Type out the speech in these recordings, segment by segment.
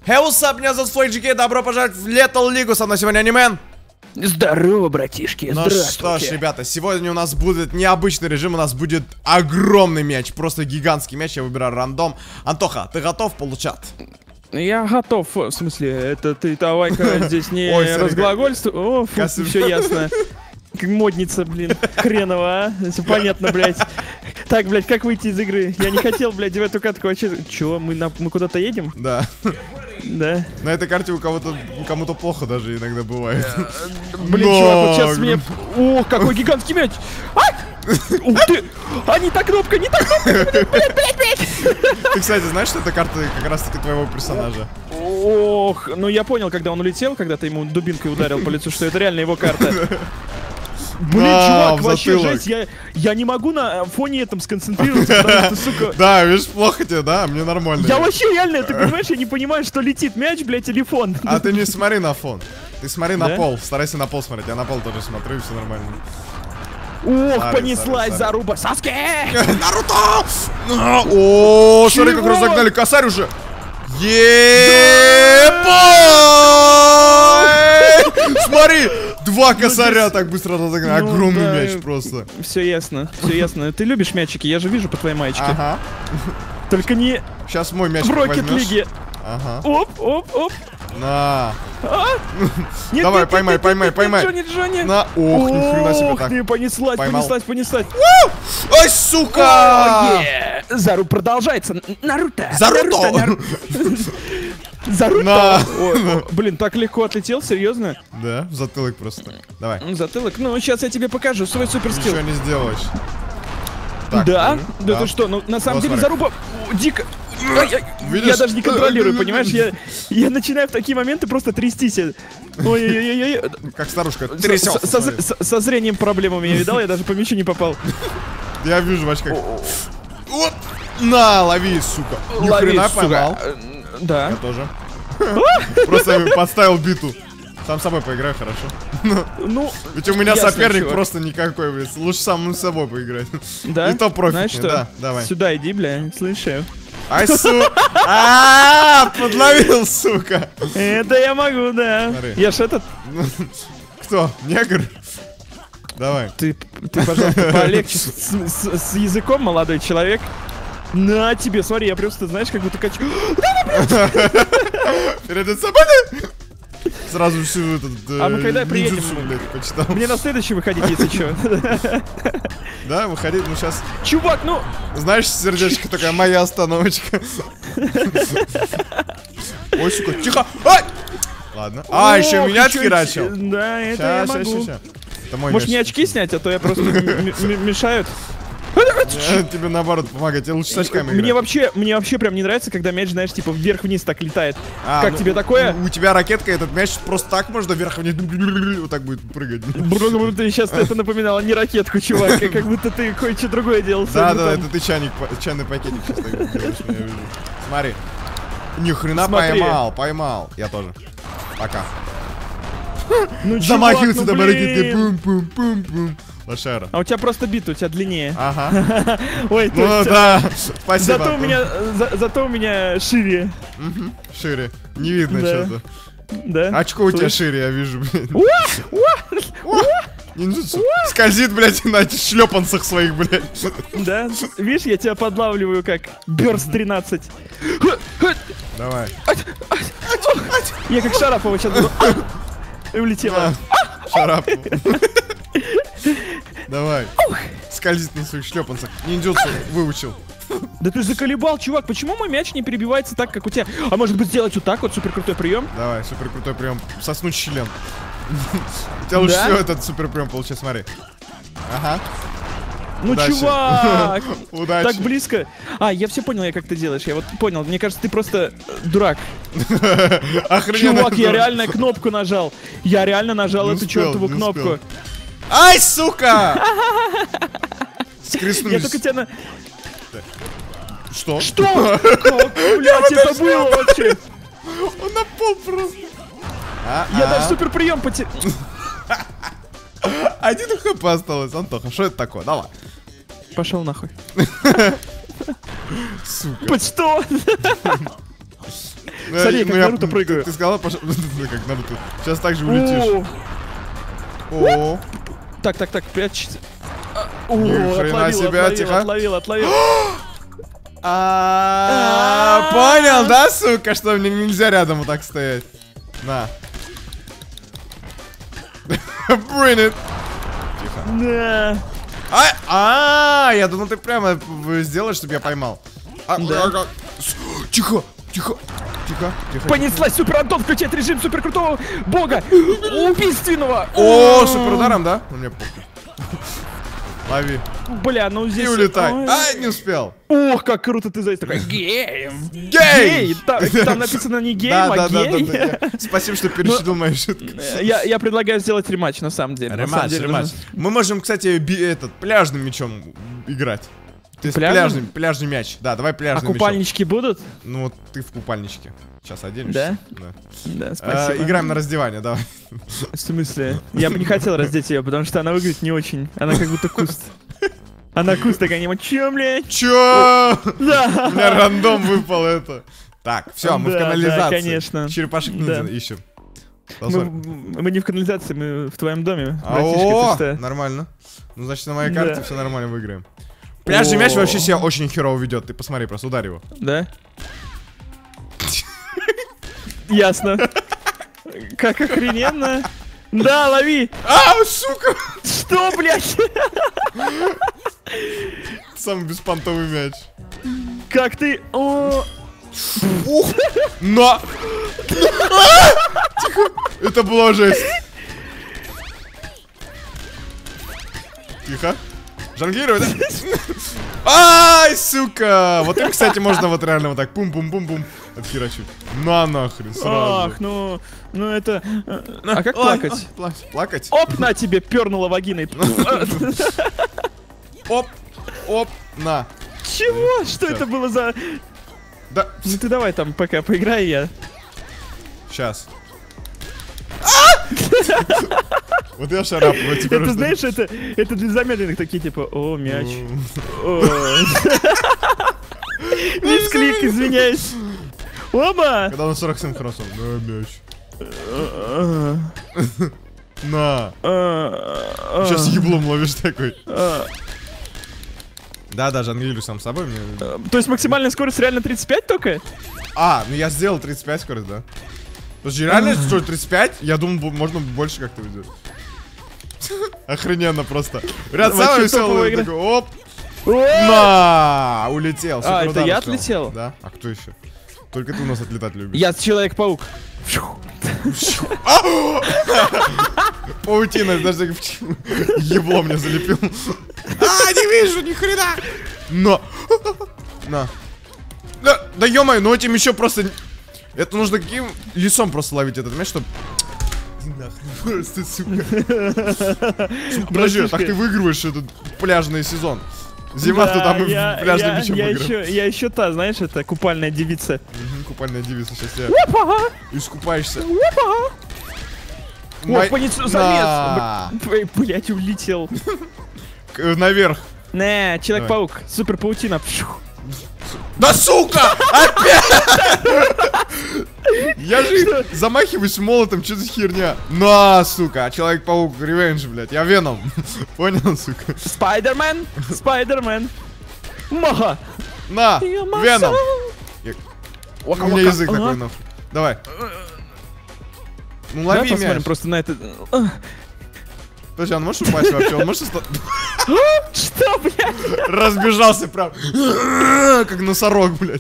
Hey, what's up, меня зовут FlyGK, добро пожаловать в Lethal League, со мной сегодня Анимен. Здорово, братишки, здравствуйте. Ну что ж, ребята, сегодня у нас будет необычный режим, у нас будет огромный мяч, просто гигантский мяч, я выбираю рандом. Антоха, ты готов получать? Я готов, в смысле, это ты давай-ка здесь не разглагольствуй. О, все ясно. Модница, блин, хренова, а? Все понятно, блядь. Так, блядь, как выйти из игры? Я не хотел, блядь, в эту катку вообще. Чё, мы куда-то едем? Да. Да. На этой карте у кому-то плохо даже иногда бывает. Блин, чувак, вот сейчас мне... О, какой гигантский мяч! Ух ты! А не та кнопка, не та кнопка! Блядь! Ты, кстати, знаешь, что это карта как раз-таки твоего персонажа? Ох, ну я понял, когда он улетел, когда ты ему дубинкой ударил по лицу, что это реально его карта. Блин, чувак, вообще жесть, я не могу на фоне этом сконцентрироваться, потому что, сука... Да, видишь, плохо тебе, да? Мне нормально. Я вообще реально, ты понимаешь, я не понимаю, что летит мяч, блядь, телефон. А ты не смотри на фон. Ты смотри на пол, старайся на пол смотреть. Я на пол тоже смотрю, и все нормально. Ох, понеслась заруба. Саске! Наруто! О, смотри, как разогнали косарь уже. Смотри, два косаря так быстро разогнали. Огромный мяч просто. Все ясно, все ясно. Ты любишь мячики, я же вижу по твоей маечке. Ага. Только не сейчас мой мяч в Рокет Лиге. Ага. Оп, оп, оп. На. Нет, давай, нет, поймай, нет, поймай, нет, поймай. Джонни, Джонни. На. Ох, ни хрена себе так. Ох ты, понеслась, поймал. понеслась. Ай, сука! Зару продолжается. Наруто. Заруто! Заруто. Блин, так легко отлетел, серьезно? Да, в затылок просто. Давай. Затылок. Ну, сейчас я тебе покажу свой суперскилл. Ничего не сделаешь. Так, да? Да ты что, ну на самом деле заруба дико. Я даже не контролирую, понимаешь? Я начинаю в такие моменты просто трястись. Ой-ой-ой-ой. Как старушка трясется. Со зрением проблем у меня, видал? Я даже по мячу не попал. Я вижу, Вач, как... Вот! На, лови, сука. Ни хрена поймал. Да. Я тоже. Просто подставил биту. Сам с собой поиграю, хорошо. Ну, ведь у меня соперник просто никакой, блядь. Лучше сам с собой поиграть. Да? И то профитнее, знаешь что? Да, давай. Сюда иди, бля, слышу. Ай, сука. Подловил, сука. Это я могу, да. Я ж этот... Кто? Негр? Давай. Ты, пожалуйста, полегче с языком, молодой человек. На тебе, смотри, я просто, знаешь, как будто качу. Перед собой. Сразу всю этот... А мы когда приедем? Блядь, мне на следующий выходить, если что. Да, выходить, ну сейчас... Чувак, ну... Знаешь, сердечко такая, моя остановочка. Ой, сука, тихо! Ай! Ладно. А, еще меня отхерачил. Да, это я могу. Это мой может, мне очки снять, а то я просто мешают. Тебе наоборот помогать, тебе лучше с очками играть. Мне вообще прям не нравится, когда мяч, знаешь, типа вверх-вниз так летает. Как тебе такое? У тебя ракетка, этот мяч просто так можно вверх-вниз, вот так будет прыгать. Ты сейчас это напоминало не ракетку, чувак, как будто ты кое-что другое делал. Да, это ты чайный пакетик сейчас так делаешь, я вижу. Смотри. Ни хрена поймал. Я тоже. Пока. Замахивается до ракеткой, пум-пум-пум-пум. Лошара. А у тебя просто бит, у тебя длиннее. Ага. Ой, ну да, спасибо. Зато у меня шире. Шире. Не видно что-то. Да. Очко у тебя шире, я вижу, блядь. Ниндзюцу. Скользит, блядь, на этих шлепанцах своих, блядь. Да? Видишь, я тебя подлавливаю как Бёрст 13. Давай. Я как Шарапова сейчас буду. И улетела. Шарапова. Давай. Скользит на своих шлепанцах. Ниндзюцу выучил. Да ты заколебал, чувак. Почему мой мяч не перебивается так, как у тебя? А может быть сделать вот так вот, супер крутой прием? Давай, супер крутой прием. Соснуть член. У тебя лучше всего этот супер прием получается, смотри. Ага. Ну, чувак! Удачи. Так близко. Я все понял, как ты делаешь. Я вот понял. Мне кажется, ты просто дурак. Чувак, я реально кнопку нажал. Я реально нажал эту чертову кнопку. Ай, сука! Скрестнулись. Я только тебя на... Что? Что? Блять, это было вообще? Он на пол просто. Я даже супер прием потерял. 1 хп осталось, Антоха, что это такое? Давай. Пошел нахуй. Сука. Под что? Смотри, как Наруто прыгаю. Ты сказала, как Наруто. Сейчас так же улетишь. О. Так, прячься. Хрена себя, тихо. Отловил. Понял, да, сука, что мне нельзя рядом вот так стоять? На. Bring it. Тихо. Да. Я думал, ты прямо сделаешь, чтобы я поймал. Тихо. Понеслась, Супер Антон, включает режим супер крутого бога, убийственного. О, супер ударом, да? Ну мне похуй. Лови. Бля, ну здесь... И улетай. Не успел. Ох, как круто ты здесь такой. Гей! Там написано не гей, а гей. Да. Спасибо, что перечислил мои шутки. Я предлагаю сделать рематч, на самом деле. Рематч. Мы можем, кстати, пляжным мячом играть. То есть пляжный мяч. Да, давай пляжный мяч. А купальнички будут? Ну вот ты в купальничке. Сейчас оденешься. Да, спасибо. Играем на раздевание, давай. В смысле? Я бы не хотел раздеть ее, потому что она выглядит не очень. Она как будто куст. Она куст такая, не чё, блядь? Чё? Да. У меня рандом выпал это. Так, все, мы в канализации. Да, конечно. Черепашек ниндзя ищем. Мы не в канализации, мы в твоем доме. О, нормально. Ну, значит, на моей карте все нормально, выиграем. Пляжный мяч вообще себя очень херово ведет. Ты посмотри, просто ударь его. Да? Ясно. Как охрененно. Да, лови. Сука! Что, блядь? Самый беспонтовый мяч. Как ты... Ух! На! Тихо! Это была жесть. Тихо. Жонглируй, да? Ай, сука! Вот им, кстати, можно вот реально вот так пум-пум-пум-пум отхерачить. На нахрен, сразу. Ах, ну это... А как плакать? Плакать? Оп, на тебе, пернула вагиной. Оп, на. Чего? Что это было за... Да. Ну ты давай там пока поиграй, я... Сейчас. Вот я шарапаю. Это, знаешь, это для замедленных такие, типа, о, мяч. Мисклик, извиняюсь. Оба! Когда он 47 хросом. На, мяч. На. Сейчас еблом ловишь такой. Да, жонглирую сам собой. То есть максимальная скорость реально 35 только? Ну я сделал 35 скорость, да. Подожди, реально что, 35? Я думал, можно больше как-то ведет. Охрененно просто. Ряд самый веселый такой, оп. На, улетел. Это я отлетел? Да, а кто еще? Только ты у нас отлетать любишь. Я Человек-паук. Паутина, даже ебло мне залепил. Не вижу, ни хрена. На. Да ё-моё, ну этим еще просто... Это нужно каким лицом просто ловить этот мяч, чтобы... Нахрен, просто, сука. Подожди, так ты выигрываешь этот пляжный сезон. Зима туда мы пляжным мячом играем. Я еще та, знаешь, это купальная девица. Купальная девица, сейчас я... Искупаешься. Ох, понесу, залез. Блять, улетел. Наверх. Не, Человек-паук, супер паутина. Да сука! Опять! Я же замахиваюсь молотом, что за херня? На, сука, а Человек-паук ревенж, блядь, я Веном. Понял, сука? Спайдермен. Маха. На, Веном. У меня язык такой, ну. Давай. Ну лови мяч. Просто на это... Подожди, он может упасть вообще? Он может... Что, блядь? Разбежался прям. Как носорог, блядь.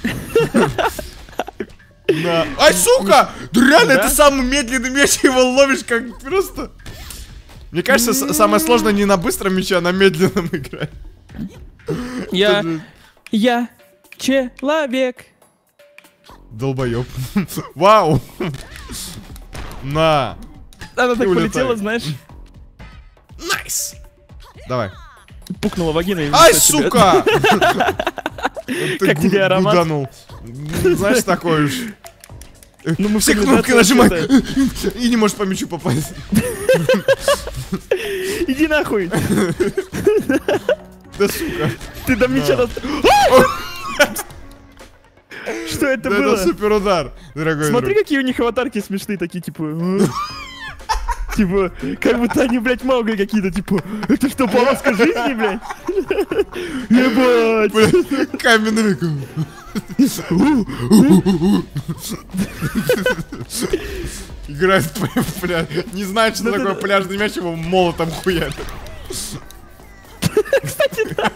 Ай, сука! Да реально, это самый медленный мяч, его ловишь как просто... Мне кажется, самое сложное не на быстром мяче, а на медленном играть. Я человек. Долбоёб. Вау. На. Она так полетела, знаешь. Найс. Давай. Пукнула вагиной. Ай, сука! Как тебе аромат? Знаешь, такой уж. Ну мы все кнопки нажимай. И не можешь по мячу попасть. Иди нахуй. Да сука. Ты до мяча... Что это Да было? это супер удар, дорогой Смотри, друг. какие у них аватарки смешные, такие, типа... Типа, как будто они, блядь, Маугли какие-то, типа, это что, полоска жизни, блядь? Ебать! Блядь, каменный век. Играет, не знает, что такое пляжный мяч, его молотом хуярит. Кстати, да.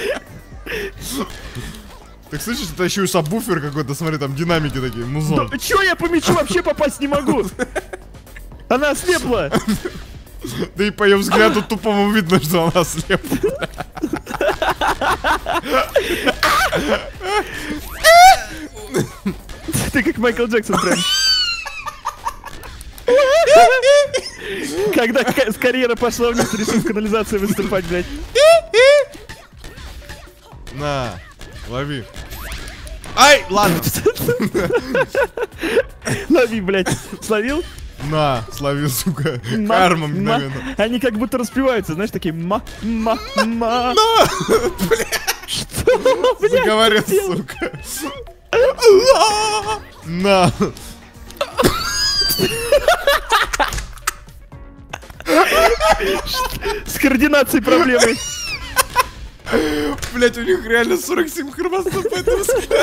Так слышишь, это еще и сабвуфер какой-то, смотри, там динамики такие, музон. Да, чё я по мячу вообще попасть не могу? Она ослепла. Да и по ее взгляду тупому видно, что она ослепла. Ты как Майкл Джексон прям. Когда с карьера пошла вниз, решил в канализации выступать, блядь. На, лови. Ай, ладно. Лови, блядь. Словил? На, словил, сука. Карма мгновенно. Они как будто распеваются, знаешь, такие ма. Что, блядь? Заговорил, сука. На. С координацией проблемы. Блять, у них реально 47 хромосом, поэтому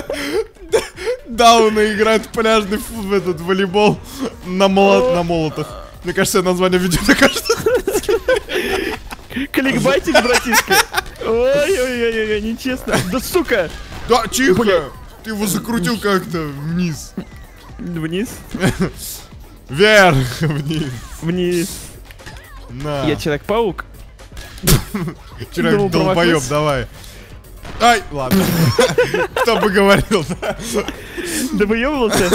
Дауна играет пляжный в этот волейбол на молотах. Мне кажется, название видео окажется. Кликбайтик, братишка. Ой-ой-ой, нечестно. Да сука. Да, тихо. Ты его закрутил как-то вниз. Вниз? Вверх, вниз. Вниз. На. Я Человек-паук. Человек-долбоёб, давай. Ай, ладно. Кто бы говорил, да? Да выёбывался?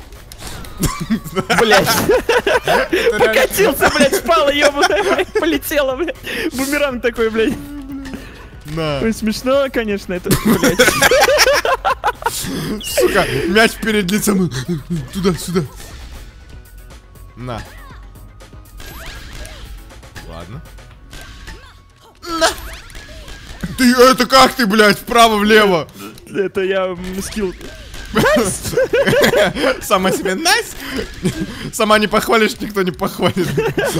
Блять. Покатился, блять, спал, ёбаная, полетела, блять. Бумеранг такой, блять. На. Ой, смешно, конечно, это, блять. Сука, мяч перед лицом. Туда-сюда. На. Ладно. На. Ты, это как ты, блядь, вправо-влево? Это я скилл. Сама себе найс. Сама не похвалишь, никто не похвалит.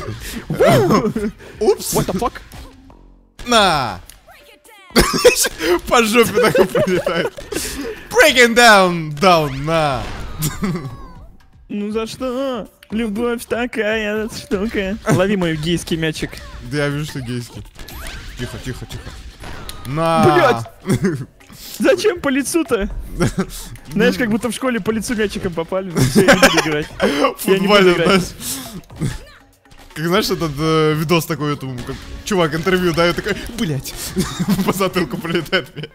Упс. What the fuck? На. По жопе такой прилетает. Breaking down, на. Ну за что? Любовь такая штука. Лови мой гейский мячик. Да я вижу, что гейский. Тихо, тихо, тихо. На. Блять! Зачем по лицу-то? Знаешь, как будто в школе по лицу мячиком попали. Ну, все, я не буду играть. Я не буду играть. Как знаешь, этот видос такой, этому, как чувак интервью дает, такой, блять, по затылку прилетает мяч.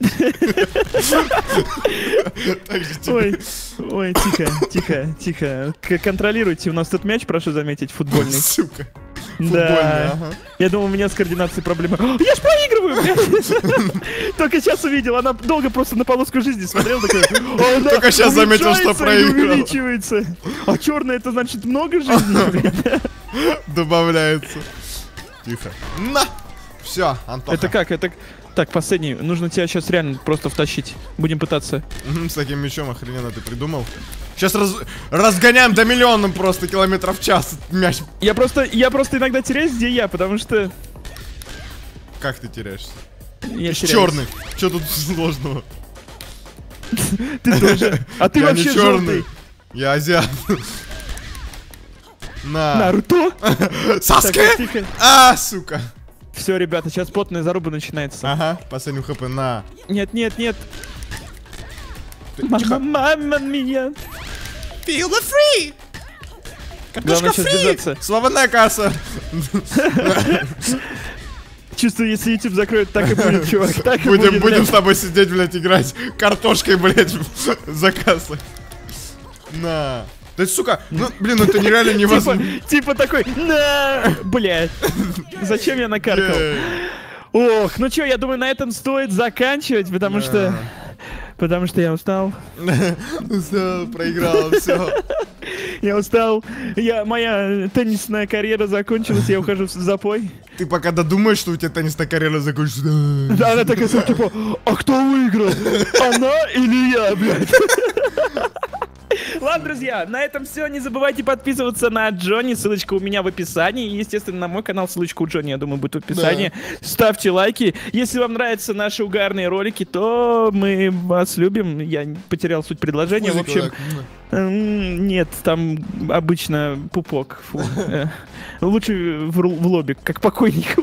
Ой, тихо. Контролируйте, у нас тут мяч, прошу заметить, футбольный. Сука. Да. Я думал, у меня с координацией проблемы. Я ж проигрываю, блядь. Только сейчас увидел, она долго просто на полоску жизни смотрела, такая. Только сейчас заметил, что проиграл. Увеличивается. А черная, это значит много жизни, блядь. Добавляется. Тихо. На! Все, Антоха. Это как? Это... Так, последний. Нужно тебя сейчас реально просто втащить. Будем пытаться. С таким мячом охрененно ты придумал. Сейчас разгоняем до миллиона просто километров в час мяч. Я просто иногда теряюсь, где я, потому что... Как ты теряешься? Я черный. Что тут сложного? Ты тоже. А ты вообще желтый. Я азиат. На. Наруто? Саске! А, сука. Все, ребята, сейчас плотная заруба начинается. Ага, последний хп, на. Нет. Мама мия. Feel the free. Главное сейчас держаться. Свободная касса. Чувствую, если YouTube закроет, так и будет, чувак. Так и будет, будем с тобой сидеть, блядь, играть картошкой, блядь, за кассой. На. Да, сука, ну, блин, это нереально невозможно. Типа такой, на, блядь. Зачем я накаркал? Ох, ну чё, я думаю, на этом стоит заканчивать, потому что я устал. Устал, проиграл, все. Я устал. Моя теннисная карьера закончилась, я ухожу в запой. Ты пока додумаешь, что у тебя теннисная карьера закончится. Да, она такая, типа, а кто выиграл? Она или я, блядь? Ладно, друзья, на этом все. Не забывайте подписываться на Джонни. Ссылочка у меня в описании. И, естественно, на мой канал ссылочка у Джонни, я думаю, будет в описании. Да. Ставьте лайки. Если вам нравятся наши угарные ролики, то мы вас любим. Я потерял суть предложения. Музыка, в общем, нет, там обычно пупок. Фу. Лучше в лобик, как покойник.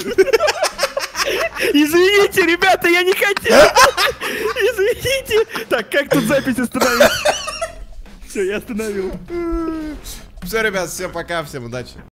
Извините, ребята, я не хотел. Извините. Так, как тут запись остановить? Все, я остановил. Все, ребят, всем пока, всем удачи.